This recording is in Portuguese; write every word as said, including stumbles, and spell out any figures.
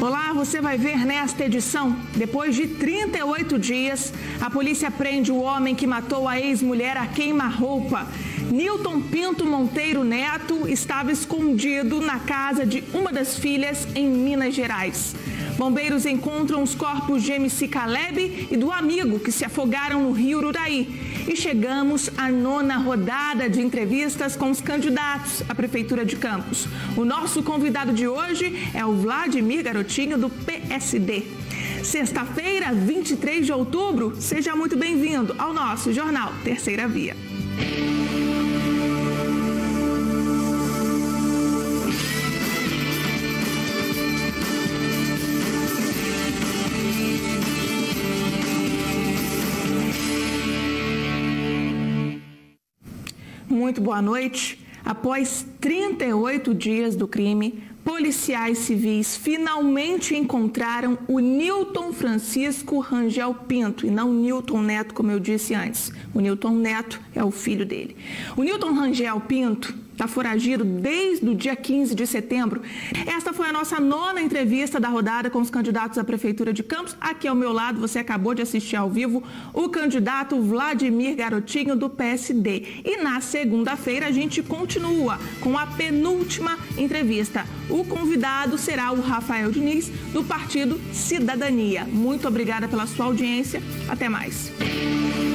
Olá, você vai ver nesta edição. Depois de trinta e oito dias, a polícia prende o homem que matou a ex-mulher a queima-roupa. Nilton Pinto Monteiro Neto estava escondido na casa de uma das filhas em Minas Gerais. Bombeiros encontram os corpos de M C Caleb e do amigo que se afogaram no rio Ururaí. E chegamos à nona rodada de entrevistas com os candidatos à Prefeitura de Campos. O nosso convidado de hoje é o Vladimir Garotinho, do P S D. Sexta-feira, vinte e três de outubro, seja muito bem-vindo ao nosso jornal Terceira Via. Muito boa noite. Após trinta e oito dias do crime, policiais civis finalmente encontraram o Nilton Francisco Rangel Pinto, e não Nilton Neto, como eu disse antes. O Nilton Neto é o filho dele. O Nilton Rangel Pinto está foragido desde o dia quinze de setembro. Esta foi a nossa nona entrevista da rodada com os candidatos à Prefeitura de Campos. Aqui ao meu lado, você acabou de assistir ao vivo, o candidato Vladimir Garotinho, do P S D. E na segunda-feira a gente continua com a penúltima entrevista. O convidado será o Rafael Diniz, do Partido Cidadania. Muito obrigada pela sua audiência. Até mais.